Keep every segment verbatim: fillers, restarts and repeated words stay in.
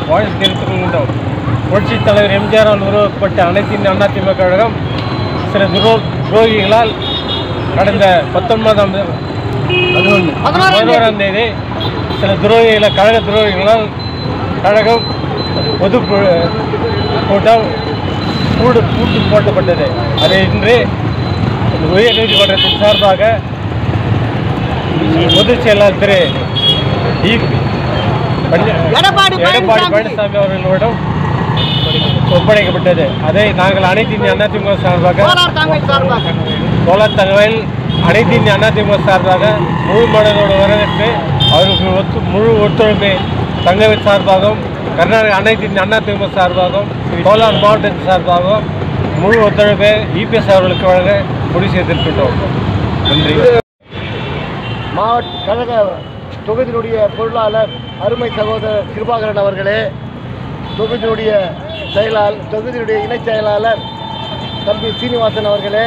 வாழ்த்து தெரிவித்துக் புரட்சித் தலைவர் எம்ஜிஆரால் உருவாக்கப்பட்ட அனைத்து இந்திய அண்ணா திமுக கழகம் சில துரோ துரோகிகளால் கடந்த பத்தொன்பதாம் பதினோராம் தேதி சில துரோகிகளை கழக துரோகிகளால் கழகம் பொது கூட்டம் கூடு கூட்டு போட்டப்பட்டது. அதை இன்று உயர் நீதிமன்றத்தின் சார்பாக பொதுச் செயலாளர் திரு எடப்பாடி பழனிசாமி அவர்களிடம் ஒப்படைக்கப்பட்டது. அதை நாங்கள் அனைத்து இந்திய அண்ணா திமுக சார்பாக கோலார் தகவல் அனைத்து இந்திய அண்ணா திமுக சார்பாக முழு மனதோடு வரவேற்று அவருக்கு ஒத்து முழு ஒத்துழைப்பை தங்கவேல் சார்பாகவும் கர்நாடக அனைத்து இந்திய அண்ணா திமுக சார்பாகவும் கோலார் மாவட்டத்தின் சார்பாகவும் முழு ஒத்துழைப்பை இபிஎஸ் அவர்களுக்கு வழங்க முடிவு செய்திருக்கின்றோம். நன்றி. மாவட்ட கழக தொகுதியினுடைய பொருளாளர் அருமை சகோதரர் கிருபாகரன் அவர்களே, தொகுதியினுடைய செயலாளர் தொகுதியினுடைய இணைச் செயலாளர் தம்பி சீனிவாசன் அவர்களே,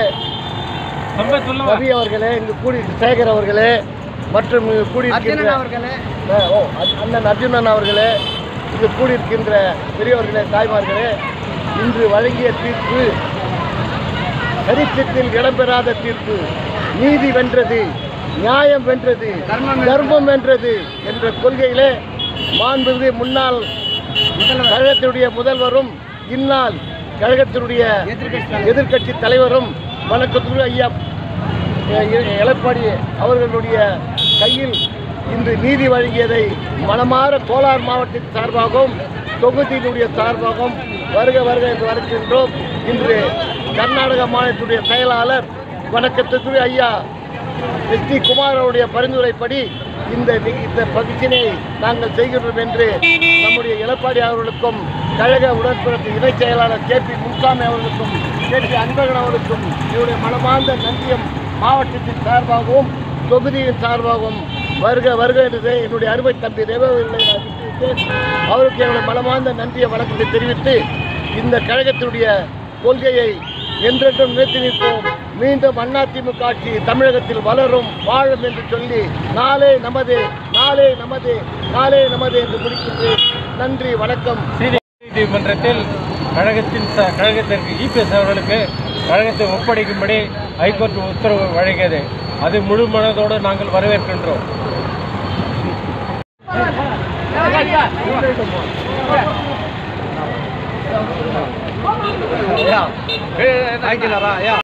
ரவி அவர்களே, இங்கு கூடி சேகர் அவர்களே மற்றும் கூடியிருக்கின்ற ஓ அண்ணன் அர்ஜுனன் அவர்களே, இங்கு கூடியிருக்கின்ற பெரியவர்களே, தாய்மார்களே, இன்று வழங்கிய தீர்ப்பு சரித்திரத்தில் இடம்பெறாத தீர்ப்பு. நீதி வென்றது, நியாயம் வென்றது, தர்மம் வென்றது என்ற கொள்கையிலே மாண்புமிகு முன்னாள் கழகத்தினுடைய முதல்வரும் இந்நாள் கழகத்தினுடைய எதிர்கட்சி தலைவரும் வணக்கத்துக்கு ஐயா எடப்பாடி அவர்களுடைய கையில் இன்று நீதி வழங்கியதை மனமாற கோலார் மாவட்டத்தின் சார்பாகவும் தொகுதியினுடைய சார்பாகவும் வருக வருக என்று வருகின்றோம். இன்று கர்நாடக மாநிலத்துடைய செயலாளர் வணக்கத்துக்கு ஐயா எஸ் டி குமார் அவருடைய பரிந்துரைப்படி இந்த இந்த பகுதியினை நாங்கள் செய்கின்றோம் என்று நம்முடைய எடப்பாடி அவர்களுக்கும் கழக உடன்பிறப்பு இணைச் செயலாளர் கே பி முன்சாமி அவர்களுக்கும் கே பி அன்பழகன் அவர்களுக்கும் இவருடைய மனமார்ந்த நன்றியும் மாவட்டத்தின் சார்பாகவும் தொகுதியின் சார்பாகவும் வருக வருக என்று என்னுடைய அருமை தம்பி தேவவில்லை அவருக்கு என்னுடைய மனமார்ந்த நன்றியை வணக்கத்தை தெரிவித்து இந்த கழகத்தினுடைய கொள்கையை என்றென்றும் நிறுத்தி நிற்போம். மீண்டும் அதிமுக ஆட்சி தமிழகத்தில் வளரும் வாழும் என்று சொல்லி நாளே நமது நாளே நமது நாளே நமது என்று முடிக்கின்றேன். நன்றி, வணக்கம். நீதிமன்றத்தில் கழகத்தின் கழகத்திற்கு இபிஎஸ் அவர்களுக்கு கழகத்தை ஒப்படைக்கும்படி ஹைகோர்ட் உத்தரவு வழங்கியது. அது முழு மனதோடு நாங்கள் வரவேற்கின்றோம். Yeah.